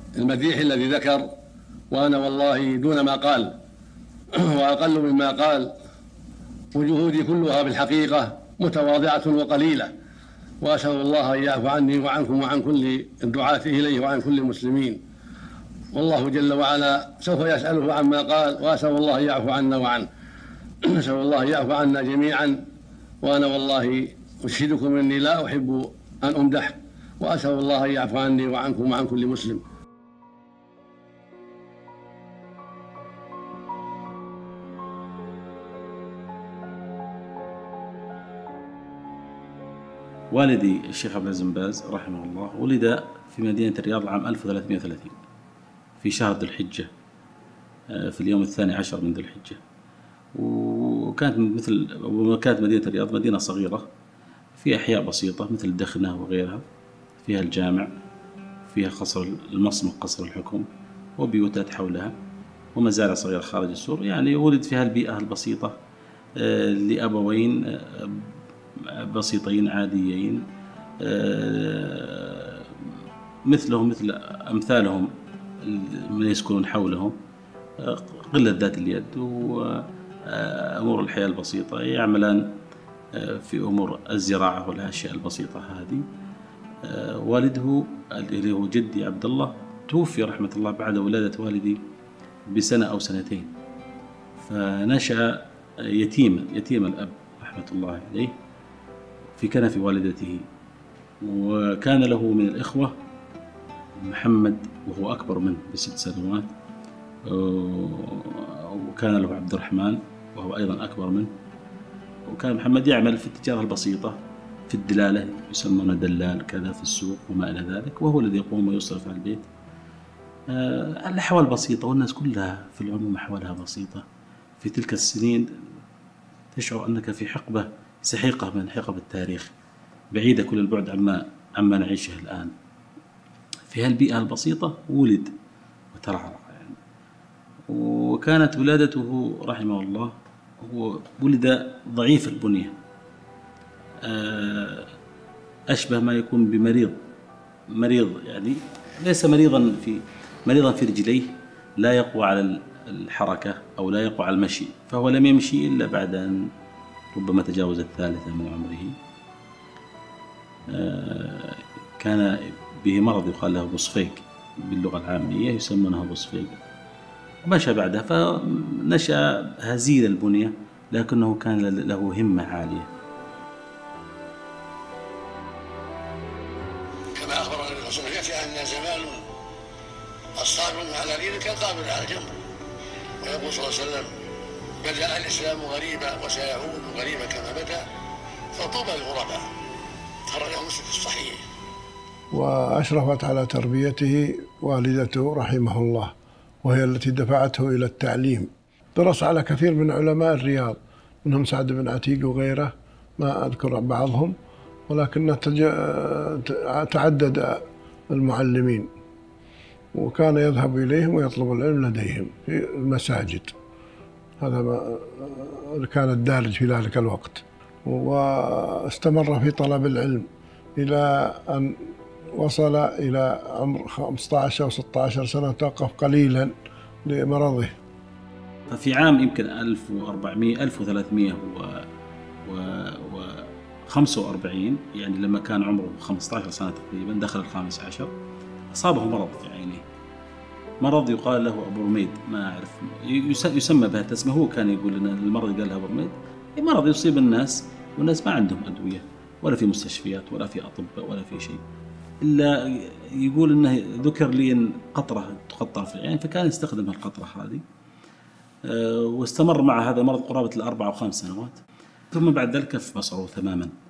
المديح الذي ذكر، وأنا والله دون ما قال وأقل مما قال، وجهودي كلها بالحقيقة متواضعة وقليلة، وأسأل الله أن يعفو عني وعنكم وعن كل الدعاة إليه وعن كل المسلمين. والله جل وعلا سوف يسأله عما قال، وأسأل الله أن يعفو عنا وعنه. أسأل الله أن يعفو عنا جميعا. وأنا والله أشهدكم أني لا أحب أن أمدح، وأسأل الله أن يعفو عني وعنكم وعن كل مسلم. والدي الشيخ عبد العزيز بن باز رحمه الله ولد في مدينة الرياض عام 1330 في شهر ذو الحجة، في اليوم 12 من ذو الحجة. وكانت مدينة الرياض مدينة صغيرة فيها أحياء بسيطة مثل الدخنة وغيرها، فيها الجامع، فيها قصر المصمك قصر الحكم وبيوتات حولها ومزارع صغيرة خارج السور. يعني ولد فيها البيئة البسيطة لأبوين بسيطين عاديين مثلهم مثل أمثالهم من يسكنون حولهم، قلة ذات اليد وأمور الحياة البسيطة، يعملان في أمور الزراعة والأشياء البسيطة هذه. والده اللي هو جدي عبد الله توفي رحمة الله بعد ولادة والدي بسنة أو سنتين، فنشأ يتيم الأب رحمة الله عليه في كنف والدته. وكان له من الإخوة محمد وهو أكبر منه ب6 سنوات، وكان له عبد الرحمن وهو أيضا أكبر منه. وكان محمد يعمل في التجارة البسيطة في الدلالة، يسمونه دلال كذا في السوق وما إلى ذلك، وهو الذي يقوم ويصرف على البيت. الأحوال بسيطة والناس كلها في العموم أحوالها بسيطة. في تلك السنين تشعر أنك في حقبة سحيقة من حقب التاريخ، بعيدة كل البعد عما نعيشه الآن. في هالبيئة البسيطة ولد وترعرع يعني. وكانت ولادته رحمه الله، هو ولد ضعيف البنية، أشبه ما يكون مريض يعني ليس مريضا في رجليه، لا يقوى على الحركة أو لا يقوى على المشي، فهو لم يمشي إلا بعد أن ربما تجاوز 3 من عمره. كان به مرض يقال له بصفيق باللغة العامية، يسمونه بصفيق، ومشى بعدها فنشأ هزيل البنية، لكنه كان له همة عالية. كما أخبر النبي صلى الله عليه وسلم: يأتي أن زمان الصابر على دينك القابل على جنبه. ويقول صلى الله عليه وسلم: بدأ الإسلام غريبا وسيعود غريبا كما بدأ، فطوبى للغرباء. خرجه مسلم في الصحيح. وأشرفت على تربيته والدته رحمه الله، وهي التي دفعته إلى التعليم. درس على كثير من علماء الرياض، منهم سعد بن عتيق وغيره، ما أذكر بعضهم، ولكن تعدد المعلمين، وكان يذهب إليهم ويطلب العلم لديهم في المساجد. هذا ما كان الدارج في ذلك الوقت. واستمر في طلب العلم إلى أن وصل إلى عمر 15 أو 16 سنة، توقف قليلا لمرضه. ففي عام يمكن 1345 يعني لما كان عمره 15 سنة تقريبا، دخل ال15، أصابه مرض في عينه، مرض يقال له أبو رميد، ما أعرف يسمى بهذا اسمه. هو كان يقول أن المرض قال له أبو رميد، مرض يصيب الناس والناس ما عندهم أدوية ولا في مستشفيات ولا في أطباء ولا في شيء، إلا يقول أنه ذكر لي أن قطرة تقطر في العين، فكان يستخدم القطرة هذه. واستمر مع هذا المرض قرابة 4 أو 5 سنوات، ثم بعد ذلك كف بصره تماما.